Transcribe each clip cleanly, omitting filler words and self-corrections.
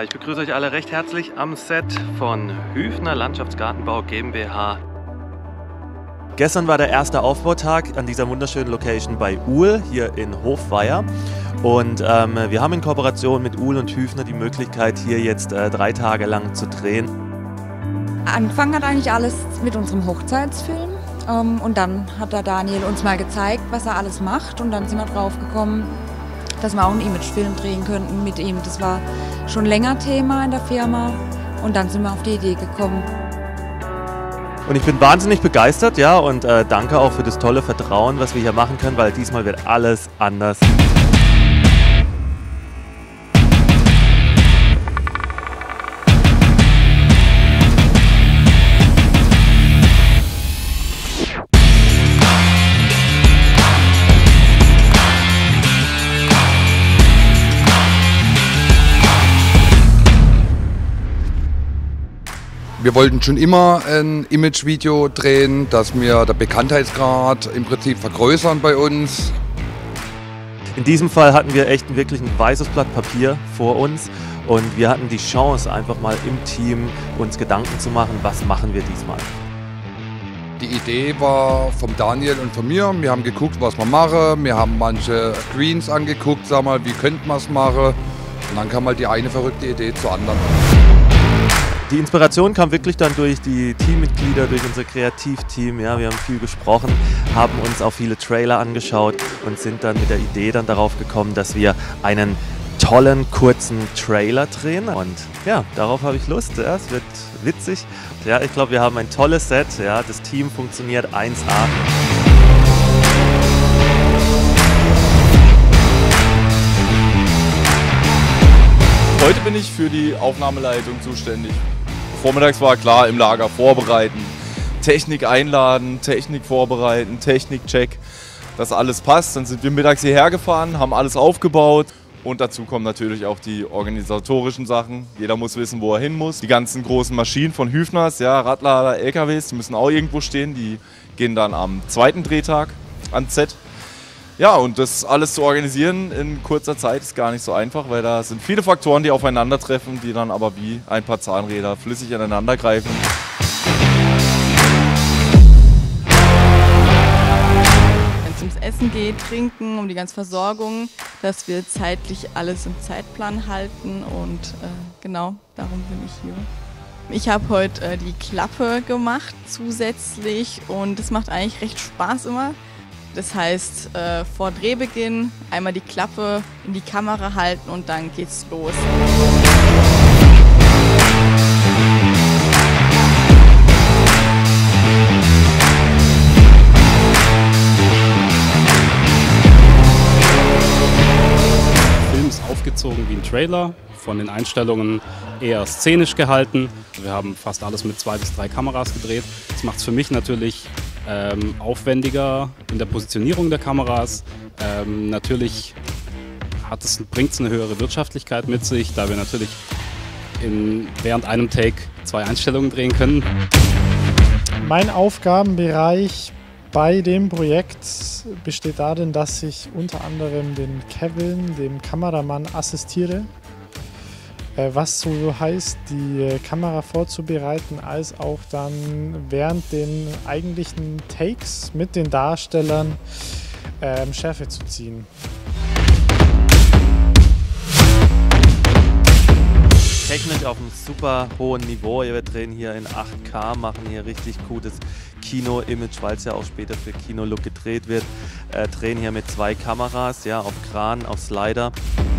Ich begrüße euch alle recht herzlich am Set von Hüfner Landschaftsgartenbau GmbH. Gestern war der erste Aufbautag an dieser wunderschönen Location bei Uhl hier in Hofweier. Und wir haben in Kooperation mit Uhl und Hüfner die Möglichkeit, hier jetzt 3 Tage lang zu drehen. Angefangen hat eigentlich alles mit unserem Hochzeitsfilm. Und dann hat der Daniel uns mal gezeigt, was er alles macht. Und dann sind wir drauf gekommen, dass wir auch einen Imagefilm drehen könnten mit ihm. Das war schon länger Thema in der Firma. Und dann sind wir auf die Idee gekommen. Und ich bin wahnsinnig begeistert, ja, und danke auch für das tolle Vertrauen, was wir hier machen können, weil diesmal wird alles anders. Wir wollten schon immer ein Imagevideo drehen, dass wir den Bekanntheitsgrad im Prinzip vergrößern bei uns. In diesem Fall hatten wir echt wirklich ein weißes Blatt Papier vor uns und wir hatten die Chance, einfach mal im Team uns Gedanken zu machen, was machen wir diesmal. Die Idee war vom Daniel und von mir. Wir haben geguckt, was wir machen. Wir haben manche Screens angeguckt, sag mal, wie könnte man es machen. Und dann kam halt die eine verrückte Idee zur anderen. Die Inspiration kam wirklich dann durch die Teammitglieder, durch unser Kreativteam. Ja, wir haben viel gesprochen, haben uns auch viele Trailer angeschaut und sind dann mit der Idee dann darauf gekommen, dass wir einen tollen, kurzen Trailer drehen. Und ja, darauf habe ich Lust. Ja, es wird witzig. Ja, ich glaube, wir haben ein tolles Set. Ja, das Team funktioniert 1A. Heute bin ich für die Aufnahmeleitung zuständig. Vormittags war klar, im Lager vorbereiten, Technik einladen, Technik vorbereiten, Technikcheck, dass alles passt. Dann sind wir mittags hierher gefahren, haben alles aufgebaut und dazu kommen natürlich auch die organisatorischen Sachen. Jeder muss wissen, wo er hin muss. Die ganzen großen Maschinen von Hüfners, ja, Radlader, LKWs, die müssen auch irgendwo stehen. Die gehen dann am 2. Drehtag ans Set. Ja, und das alles zu organisieren in kurzer Zeit ist gar nicht so einfach, weil da sind viele Faktoren, die aufeinandertreffen, die dann aber wie ein paar Zahnräder flüssig ineinander greifen. Wenn es ums Essen geht, Trinken, um die ganze Versorgung, dass wir zeitlich alles im Zeitplan halten und genau, darum bin ich hier. Ich habe heute die Klappe gemacht zusätzlich und es macht eigentlich recht Spaß immer. Das heißt, vor Drehbeginn einmal die Klappe in die Kamera halten und dann geht's los. Der Film ist aufgezogen wie ein Trailer, von den Einstellungen eher szenisch gehalten. Wir haben fast alles mit 2 bis 3 Kameras gedreht. Das macht es für mich natürlich aufwendiger in der Positionierung der Kameras. Natürlich bringt es eine höhere Wirtschaftlichkeit mit sich, da wir natürlich während einem Take 2 Einstellungen drehen können. Mein Aufgabenbereich bei dem Projekt besteht darin, dass ich unter anderem den Kevin, dem Kameramann, assistiere. Was so heißt, die Kamera vorzubereiten, als auch dann während den eigentlichen Takes mit den Darstellern Schärfe zu ziehen. Technisch auf einem super hohen Niveau. Wir drehen hier in 8K, machen hier richtig gutes Kino-Image, weil es ja auch später für Kino-Look gedreht wird. Drehen hier mit 2 Kameras, ja, auf Kran, auf Slider.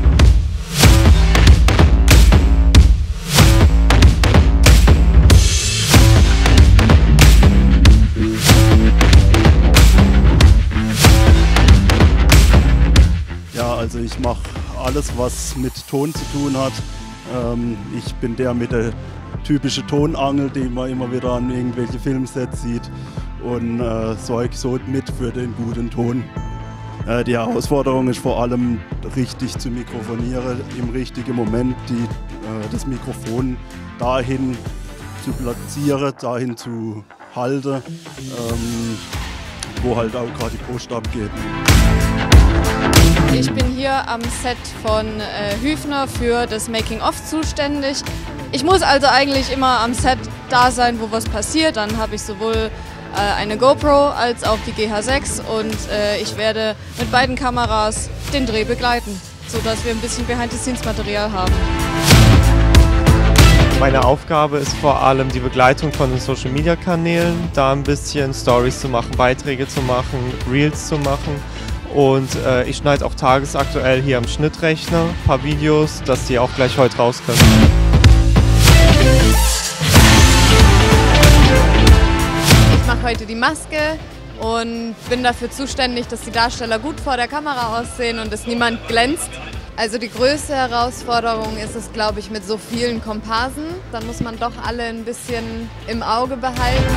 Ja, also ich mache alles, was mit Ton zu tun hat. Ich bin der mit der typischen Tonangel, die man immer wieder an irgendwelche Filmsets sieht und sorge so mit für den guten Ton. Die Herausforderung ist vor allem, richtig zu mikrofonieren, im richtigen Moment das Mikrofon dahin zu platzieren, dahin zu halten, wo halt auch gerade die Post abgeht. Ich bin hier am Set von Hüfner für das Making-of zuständig. Ich muss also eigentlich immer am Set da sein, wo was passiert. Dann habe ich sowohl eine GoPro als auch die GH6 und ich werde mit beiden Kameras den Dreh begleiten, sodass wir ein bisschen Behind-the-Scenes-Material haben. Meine Aufgabe ist vor allem die Begleitung von den Social-Media-Kanälen, da ein bisschen Stories zu machen, Beiträge zu machen, Reels zu machen. Und ich schneide auch tagesaktuell hier am Schnittrechner ein paar Videos, dass die auch gleich heute raus können. Ich mache heute die Maske und bin dafür zuständig, dass die Darsteller gut vor der Kamera aussehen und dass niemand glänzt. Also die größte Herausforderung ist es, glaube ich, mit so vielen Komparsen. Dann muss man doch alle ein bisschen im Auge behalten.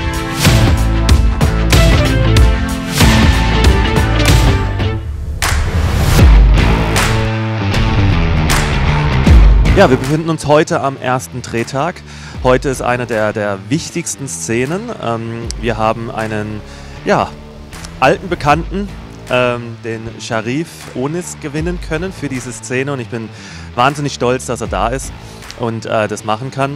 Ja, wir befinden uns heute am ersten Drehtag. Heute ist eine der wichtigsten Szenen. Wir haben einen alten Bekannten, den Sharif Onis, gewinnen können für diese Szene. Und ich bin wahnsinnig stolz, dass er da ist und das machen kann.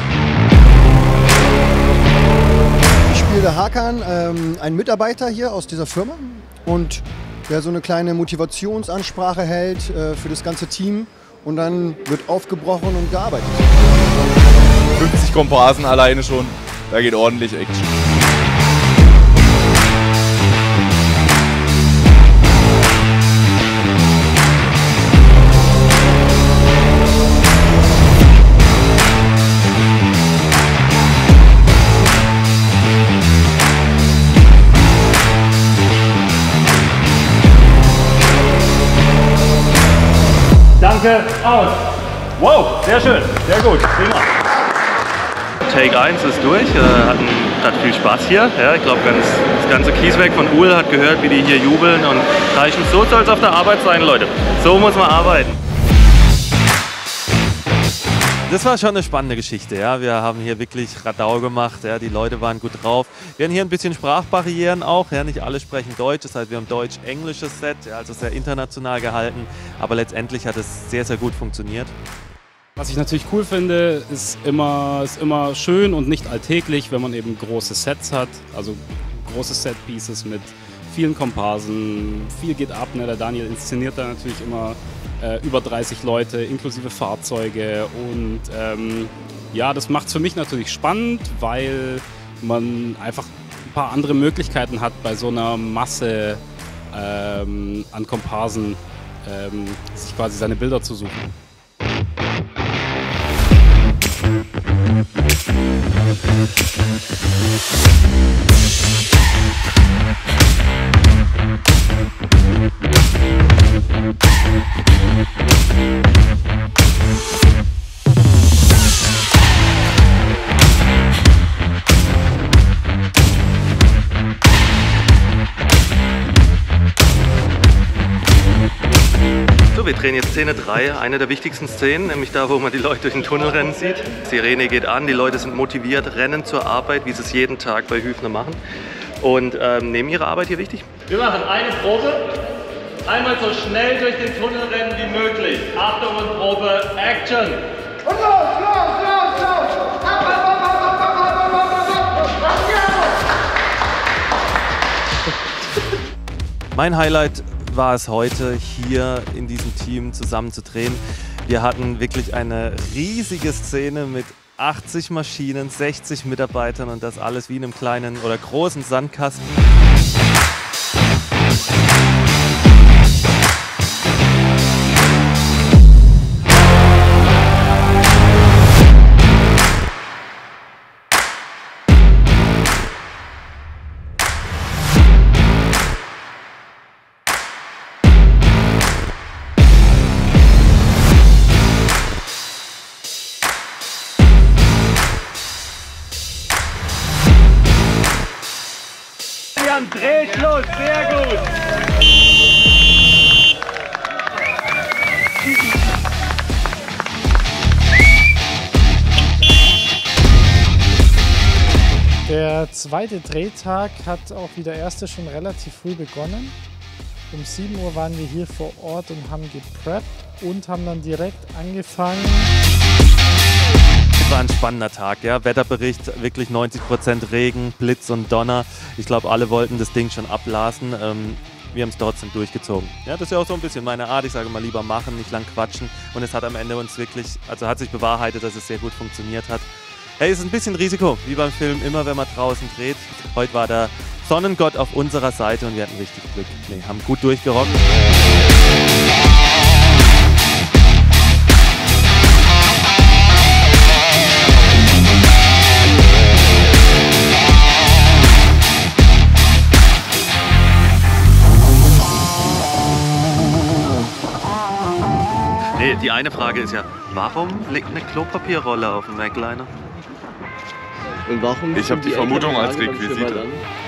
Ich spiele der Hakan, ein Mitarbeiter hier aus dieser Firma und der so eine kleine Motivationsansprache hält für das ganze Team. Und dann wird aufgebrochen und gearbeitet. 50 Komparsen alleine schon, da geht ordentlich Action. Danke, aus. Wow, sehr schön, sehr gut, prima. Take 1 ist durch, hatten gerade viel Spaß hier. Ja, ich glaube, das ganze Kieswerk von Uhl hat gehört, wie die hier jubeln und reichen. So soll es auf der Arbeit sein, Leute. So muss man arbeiten. Das war schon eine spannende Geschichte. Ja. Wir haben hier wirklich Radau gemacht. Ja. Die Leute waren gut drauf. Wir haben hier ein bisschen Sprachbarrieren auch. Ja. Nicht alle sprechen Deutsch. Das heißt, wir haben deutsch-englisches Set, ja, also sehr international gehalten. Aber letztendlich hat es sehr, sehr gut funktioniert. Was ich natürlich cool finde, ist immer schön und nicht alltäglich, wenn man eben große Sets hat. Also große Set-Pieces mit vielen Komparsen. Viel geht ab. Ne? Der Daniel inszeniert da natürlich immer über 30 Leute inklusive Fahrzeuge und ja, das macht es für mich natürlich spannend, weil man einfach ein paar andere Möglichkeiten hat, bei so einer Masse an Komparsen sich quasi seine Bilder zu suchen. So, wir drehen jetzt Szene 3, eine der wichtigsten Szenen, nämlich da, wo man die Leute durch den Tunnel rennen sieht. Sirene geht an, die Leute sind motiviert, rennen zur Arbeit, wie sie es jeden Tag bei Hüfner machen und nehmen ihre Arbeit hier wichtig. Wir machen eine Probe. Einmal so schnell durch den Tunnel rennen wie möglich. Achtung und Probe, Action! Und los, los, los, los! Mein Highlight war es heute, hier in diesem Team zusammen zu drehen. Wir hatten wirklich eine riesige Szene mit 80 Maschinen, 60 Mitarbeitern und das alles wie in einem kleinen oder großen Sandkasten. Drehschluss, sehr gut! Der zweite Drehtag hat auch wie der erste schon relativ früh begonnen. Um 7 Uhr waren wir hier vor Ort und haben gepreppt und haben dann direkt angefangen. Es war ein spannender Tag, ja. Wetterbericht, wirklich 90% Regen, Blitz und Donner. Ich glaube, alle wollten das Ding schon abblasen. Wir haben es trotzdem durchgezogen. Ja, das ist ja auch so ein bisschen meine Art. Ich sage mal, lieber machen, nicht lang quatschen. Und es hat am Ende uns wirklich, also hat sich bewahrheitet, dass es sehr gut funktioniert hat. Hey, es ist ein bisschen Risiko, wie beim Film, immer wenn man draußen dreht. Heute war der Sonnengott auf unserer Seite und wir hatten richtig Glück. Nee, haben gut durchgerockt. Nee, die eine Frage ist ja, warum liegt eine Klopapierrolle auf dem Macliner? Und warum? Ich habe die Vermutung als Requisite.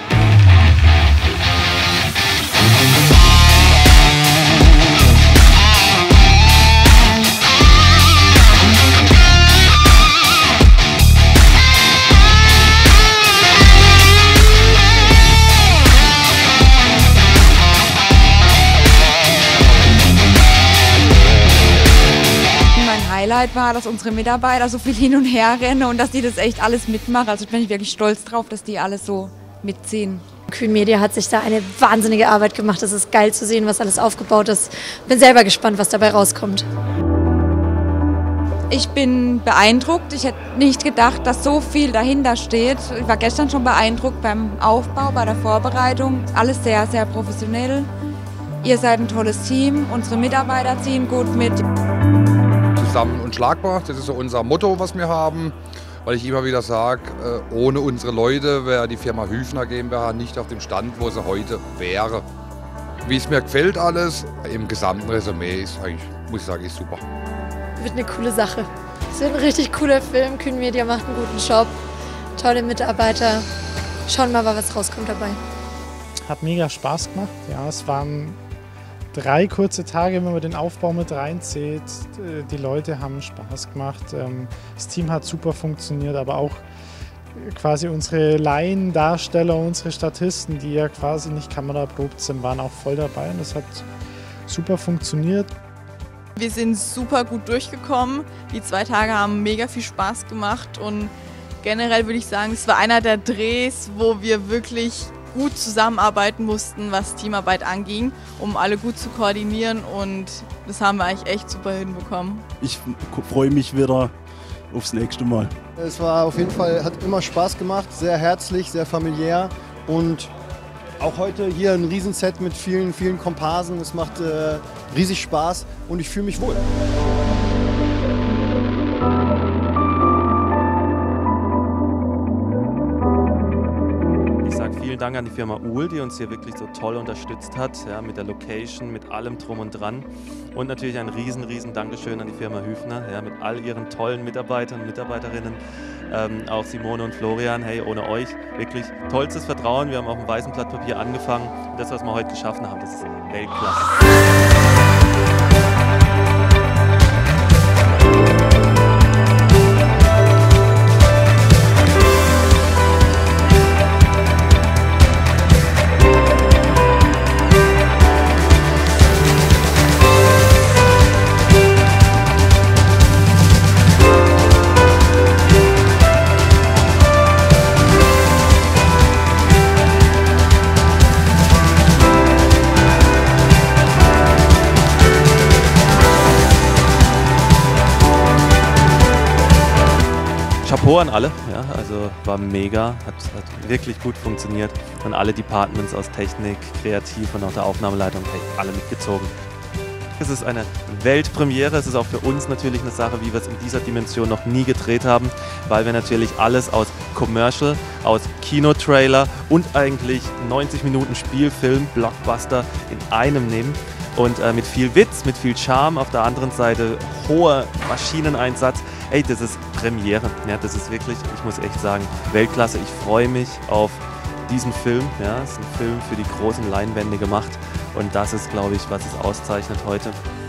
Highlight war, dass unsere Mitarbeiter so viel hin und her rennen und dass die das echt alles mitmachen. Also bin ich wirklich stolz drauf, dass die alles so mitziehen. Kühn Media hat sich da eine wahnsinnige Arbeit gemacht. Es ist geil zu sehen, was alles aufgebaut ist. Bin selber gespannt, was dabei rauskommt. Ich bin beeindruckt. Ich hätte nicht gedacht, dass so viel dahinter steht. Ich war gestern schon beeindruckt beim Aufbau, bei der Vorbereitung. Alles sehr, sehr professionell. Ihr seid ein tolles Team. Unsere Mitarbeiter ziehen gut mit. Zusammen unschlagbar, das ist so unser Motto, was wir haben, weil ich immer wieder sage, ohne unsere Leute wäre die Firma Hüfner GmbH nicht auf dem Stand, wo sie heute wäre. Wie es mir gefällt alles, im gesamten Resümee ist eigentlich, muss ich sagen, ist super. Wird eine coole Sache. Es wird ein richtig cooler Film, Kühn Media macht einen guten Job, tolle Mitarbeiter. Schauen wir mal, was rauskommt dabei. Hat mega Spaß gemacht, ja, es waren 3 kurze Tage, wenn man den Aufbau mit reinzählt. Die Leute haben Spaß gemacht. Das Team hat super funktioniert, aber auch quasi unsere Laiendarsteller, unsere Statisten, die ja quasi nicht kameraprobt sind, waren auch voll dabei und das hat super funktioniert. Wir sind super gut durchgekommen. Die 2 Tage haben mega viel Spaß gemacht und generell würde ich sagen, es war einer der Drehs, wo wir wirklich gut zusammenarbeiten mussten, was Teamarbeit anging, um alle gut zu koordinieren und das haben wir eigentlich echt super hinbekommen. Ich freue mich wieder aufs nächste Mal. Es war auf jeden Fall, hat immer Spaß gemacht, sehr herzlich, sehr familiär und auch heute hier ein Riesenset mit vielen, vielen Komparsen. Es macht riesig Spaß und ich fühle mich wohl. Vielen Dank an die Firma Uhl, die uns hier wirklich so toll unterstützt hat, ja, mit der Location, mit allem drum und dran. Und natürlich ein riesen Dankeschön an die Firma Hüfner, ja, mit all ihren tollen Mitarbeitern und Mitarbeiterinnen, auch Simone und Florian. Hey, ohne euch wirklich tollstes Vertrauen. Wir haben auf dem weißen Blatt Papier angefangen und das, was wir heute geschaffen haben, das ist Weltklasse. Chapeau an alle, ja, also war mega, hat wirklich gut funktioniert und alle Departments aus Technik, Kreativ und auch der Aufnahmeleitung, hey, alle mitgezogen. Es ist eine Weltpremiere, es ist auch für uns natürlich eine Sache, wie wir es in dieser Dimension noch nie gedreht haben, weil wir natürlich alles aus Commercial, aus Kinotrailer und eigentlich 90 Minuten Spielfilm, Blockbuster in einem nehmen. Und mit viel Witz, mit viel Charme, auf der anderen Seite hoher Maschineneinsatz. Ey, das ist Premiere. Ja, das ist wirklich, ich muss echt sagen, Weltklasse. Ich freue mich auf diesen Film. Ja, es ist ein Film für die großen Leinwände gemacht. Und das ist, glaube ich, was es auszeichnet heute.